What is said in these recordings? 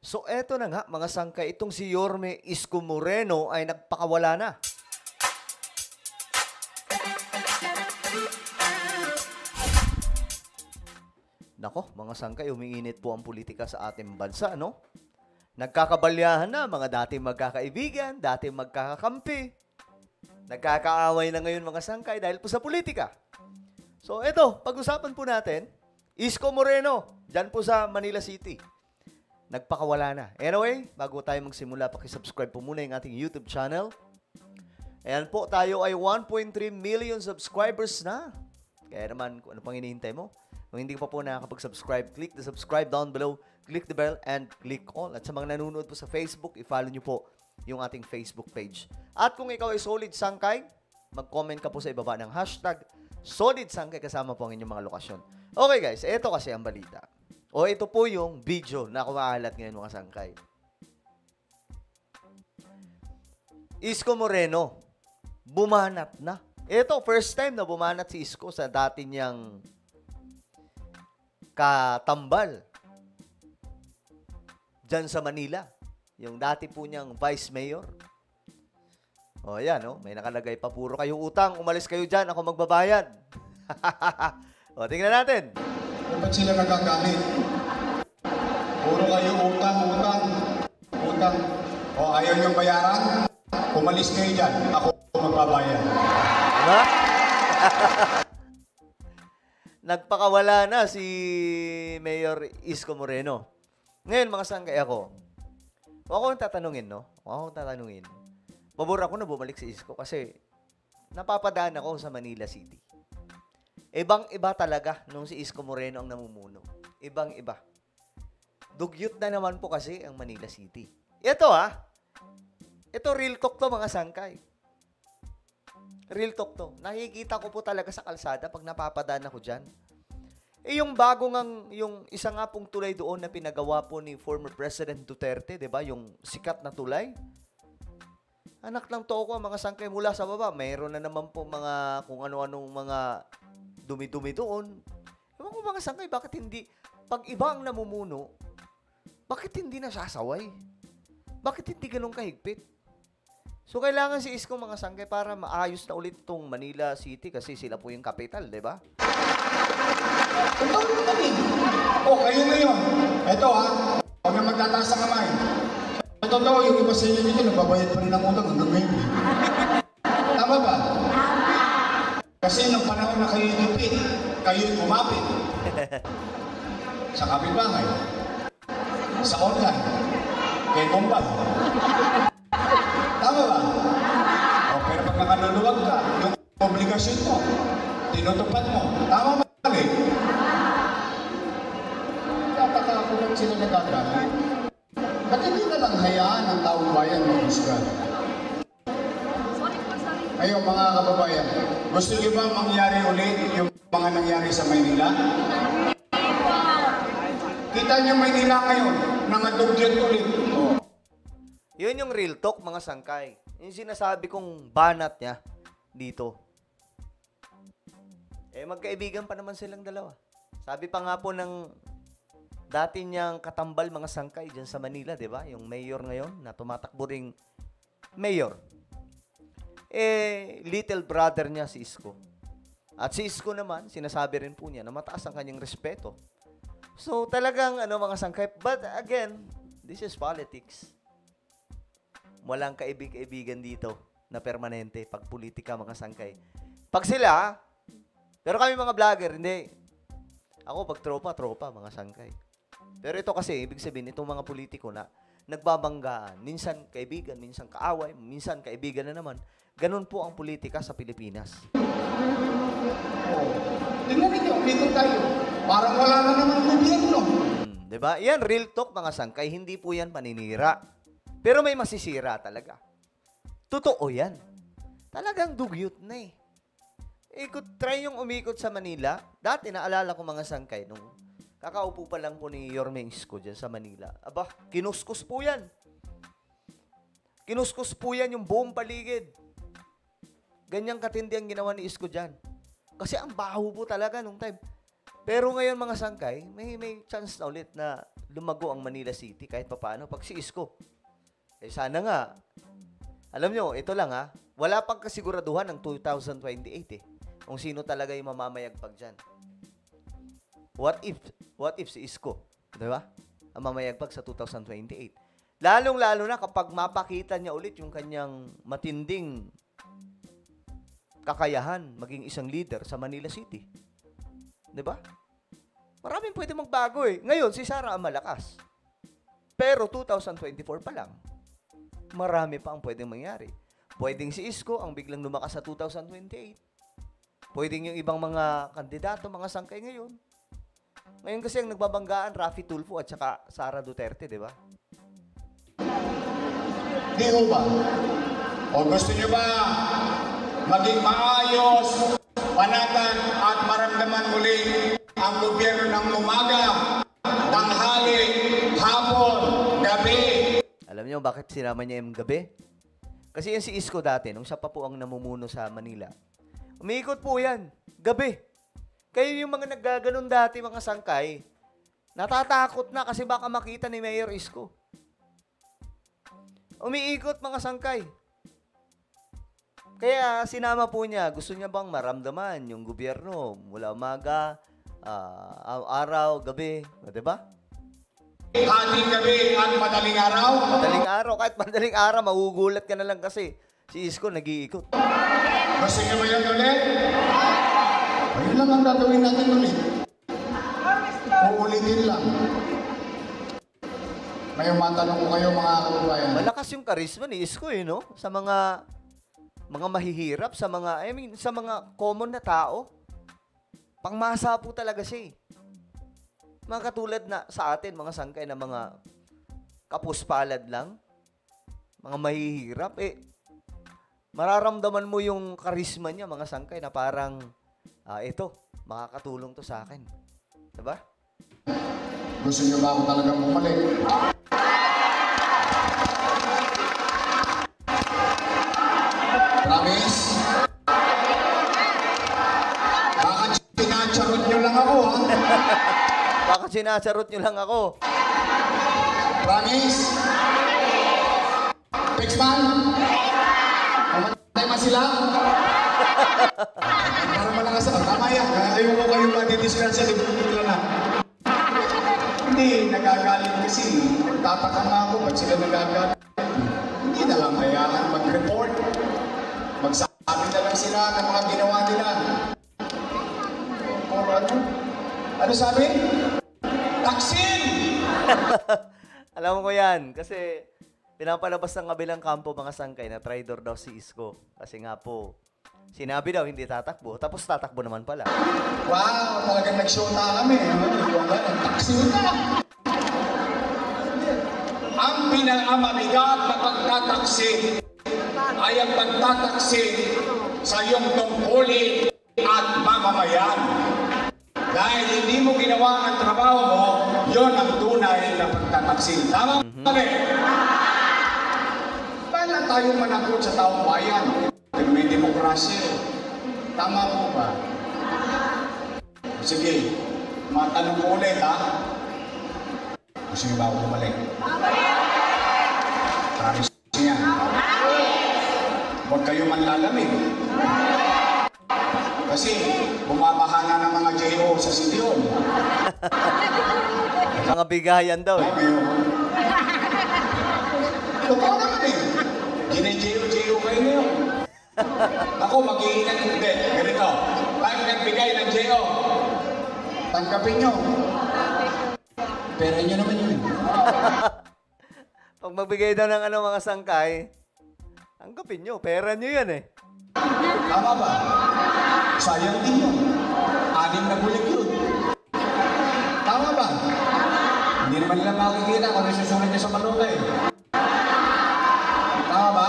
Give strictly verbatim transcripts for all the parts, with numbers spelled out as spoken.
So eto na nga mga sangkay, itong si Yorme Isko Moreno ay nagpakawala na. Nako, mga sangkay, umiinit po ang politika sa ating bansa, no? Nagkakabalyahan na mga dating magkakaibigan, dating magkakakampi. Nagkakaaway na ngayon mga sangkay dahil po sa politika. So eto, pag-usapan po natin, Isko Moreno, dyan po sa Manila City. Nagpakawala na. Anyway, bago tayo magsimula, pakisubscribe po muna yung ating YouTube channel. Ayan po, tayo ay one point three million subscribers na. Kaya naman, kung ano pang hinihintay mo, kung hindi pa po nakakapag-subscribe, click the subscribe down below, click the bell, and click all. At sa mga nanonood po sa Facebook, i-follow nyo po yung ating Facebook page. At kung ikaw ay solid sangkay, mag-comment ka po sa ibaba ng hashtag solid sangkay kasama po ang inyong mga lokasyon. Okay guys, ito kasi ang balita. O ito po yung video na kumakalat ngayon mga sangkay. Isko Moreno, bumanat na. Ito, first time na bumanat si Isko sa dati niyang katambal dyan sa Manila. Yung dati po niyang vice mayor. O yan, no? May nakalagay pa, puro kayo utang. Umalis kayo dyan, ako magbabayad. O, tingnan natin. Ba't sila nagagamit? Puro kayo utang, utang, utang. O ayaw niyong bayaran? Umalis kayo dyan, ako magbabayad. Diba? Nagpakawala na si Mayor Isko Moreno. Ngayon, mga sangkay ako. Kung ako ang tatanungin, no? Kung ako ang tatanungin, pabor ako na bumalik si Isko kasi napapadaan ako sa Manila City. Ibang-iba talaga nung si Isko Moreno ang namumuno. Ibang-iba. Dugyot na naman po kasi ang Manila City. Ito ha. Ito real talk to mga sangkay. Real talk to. Nakikita ko po talaga sa kalsada pag napapadaan ako dyan. Eh yung bago ngang, yung isa nga pong tulay doon na pinagawa po ni former President Duterte, di ba? Yung sikat na tulay. Anak lang to ako mga sangkay mula sa baba. Mayroon na naman po mga kung ano-anong mga dumi-dumi doon. Ewan ko mga sangkay, bakit hindi, pag iba ang namumuno, bakit hindi nasasaway? Bakit hindi ganun kahigpit? So, kailangan si Isko mga sangkay para maayos na ulit itong Manila City kasi sila po yung capital, di ba? Ito ano kami? O, kayo ngayon. Ito ha, huwag na magtataas ang kamay. Ito daw, yung iba sa inyo dito, nagbabayad pa rin ang utang hanggang ngayon. Tama ba? Kasi nung panahon na kayo inipit, kayo kumapit. Sa kapitbahay. Sa online. Kay Bombay. Tama ba? O, pero pag nakaluluwag ka, yung obligasyon mo, tinutupad mo. Tama ba? Mali? Tataka ako lang sila nagagamit. Ba't hindi na lang hayaan ang taong bayan ng Israel? Ayun mga kababayan, gusto niyo ba mangyari ulit yung mga nangyari sa Maynila? Kita niyo Maynila ngayon, nangadugyat ulit. Oh. Yun yung real talk mga sangkay. Yung sinasabi kong banat niya dito. Eh magkaibigan pa naman silang dalawa. Sabi pa nga po ng dati niyang katambal mga sangkay dyan sa Manila, di ba? Yung mayor ngayon na tumatakbo ring mayor. Eh, little brother niya si Isko. At si Isko naman, sinasabi rin po niya na mataas ang kanyang respeto. So, talagang, ano, mga sangkay. But, again, this is politics. Walang kaibig-kaibigan dito na permanente pag politika, mga sangkay. Pag sila, pero kami mga vlogger, hindi. Ako, pag tropa, tropa, mga sangkay. Pero ito kasi, ibig sabihin, itong mga politiko na nagbabanggaan. Minsan kaibigan, minsan kaaway, minsan kaibigan na naman. Ganun po ang politika sa Pilipinas. Oh. Tingnan ninyo, dito tayo. Parang wala na naman ang gobyerno. Hmm, diba? Yan, real talk mga sangkay. Hindi po yan paninira. Pero may masisira talaga. Totoo yan. Talagang dugyot na eh. Ikot, try yung umikot sa Manila. Dati, naalala ko mga sangkay, nung kakaupo pa lang po ni Yorme Isko dyan sa Manila. Aba, kinuskus po yan. Kinuskus po yan yung buong paligid. Ganyang katindi ang ginawa ni Isko dyan. Kasi ang baho po talaga nung time. Pero ngayon mga sangkay, may may chance na ulit na lumago ang Manila City kahit papaano pag si Isko. Eh sana nga. Alam nyo, ito lang ha, wala pang kasiguraduhan ng two thousand twenty-eight eh. Kung sino talaga yung mamamayagpag dyan. What if, what if si Isko, di ba? Ang mamayagpag sa two thousand twenty-eight. Lalong-lalo na kapag mapakita niya ulit yung kanyang matinding kakayahan maging isang leader sa Manila City. Di ba? Maraming pwede magbago eh. Ngayon, si Sara ang malakas. Pero two thousand twenty-four pa lang. Marami pa ang pwedeng mangyari. Pwedeng si Isko ang biglang lumakas sa two thousand twenty-eight. Pwedeng yung ibang mga kandidato, mga sangkay ngayon. Ngayon kasi ang nagbabanggaan, Raffy Tulfo at saka Sara Duterte, di ba? Di ho ba? O gusto nyo ba maging maayos, panatan at maramdaman muli ang gobyerno ng umaga, tanghali, hapon, gabi? Alam niyo bakit sinama niya yung gabi? Kasi yan si Isko dati, nung siya pa po ang namumuno sa Manila. Umiikot po yan, gabi. Kayo yung mga naggaganon dati, mga sangkay, natatakot na kasi baka makita ni Mayor Isko. Umiikot mga sangkay. Kaya sinama po niya, gusto niya bang maramdaman yung gobyerno mula umaga, uh, araw, gabi, di ba? Hating gabi at madaling araw. Madaling araw, kahit madaling araw, magugulat ka na lang kasi si Isko nag-iikot. Gusto niyo ba yan ulit? Ayun lang ang gagawin natin ulit. Uulitin lang. Ngayon matanong ko kayo mga kababayan. Malakas yung karisma ni Isko eh, no? Sa mga mga mahihirap, sa mga, I mean, sa mga common na tao. Pangmasa po talaga siya eh. Mga katulad na sa atin, mga sangkay na mga kapuspalad lang, mga mahihirap, eh, mararamdaman mo yung karisma niya, mga sangkay, na parang, ah, ito, makakatulong to sa akin. Diba? Gusto niyo ba ako talagang bumalik? Promise? Baka sinacharot niyo lang ako, ha? Baka sinasarot nyo lang ako. Promise? Fix man? Mamatay man sila? Para malakas ako. Tama yan. Ayaw ko kayo matidisgrasya. Di ba na? Hindi, nagagalit kasi. Nagtataka nga ako. Ba't sila nagagalit? Hindi na lang hayaan mag-report. Magsabi na lang sila ng mga ginawa nila. Puro ano? Ano sabi? Taksin! Alam ko yan. Kasi pinapalabas ng kabilang kampo mga sangkay na traitor daw si Isko. Kasi nga po, sinabi daw hindi tatakbo. Tapos tatakbo naman pala. Wow, talagang nag-shota kami. Taksin ka! Ang pinakamabigat na pagtataksin ay ang pagtataksin sa iyong tungkulin at mamamayan. Dahil hindi mo ginawa ang trabaho mo, yon ang tunay na pagtataksin. Tama mm-hmm. kami? Paano tayong manakot sa taong bayan? Pero may demokrasya. Tama po ba? Sige, matanong ko ulit ha. Gusto niyo ba ako bumalik? Promise niya. Huwag kayo manlalamig. Kasi bumabaha na ng mga J O sa City Hall. Mga bigayan daw eh. Totoo naman eh. Gine-J O, J O kayo na yun. Ako, mag-iingat hindi. Ganito. Bakit nagbigay ng J O? Tanggapin nyo. Pera nyo naman yun. Pag magbigay daw ng ano mga sangkay, tanggapin nyo. Pera nyo yan eh. Tama ba? Sayang din yun. Anim na bulik yun. Tama ba? Hindi naman nila makikita kung ano susunod niya sa malukay. Tama ba?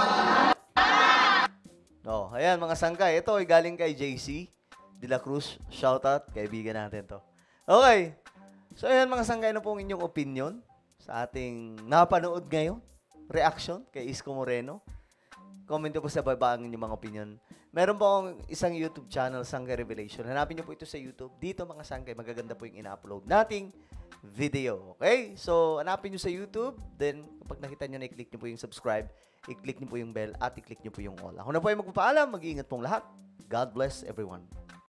Oh, ayan mga sangkay. Ito ay galing kay J C De La Cruz. Shoutout. Kaibigan natin to. Okay. So ayan mga sangkay, na pong inyong opinion sa ating napanood ngayon. Reaction kay Isko Moreno. Comment nyo po sa baba ang inyong mga opinion. Meron po akong isang YouTube channel, Sangkay Revelation. Hanapin nyo po ito sa YouTube. Dito mga Sangkay, magaganda po yung ina-upload nating video. Okay? So, hanapin nyo sa YouTube. Then, kapag nakita nyo na, i-click nyo po yung subscribe, i-click nyo po yung bell, at i-click nyo po yung all. Ako na po ay magpapaalam. Mag-iingat pong lahat. God bless everyone.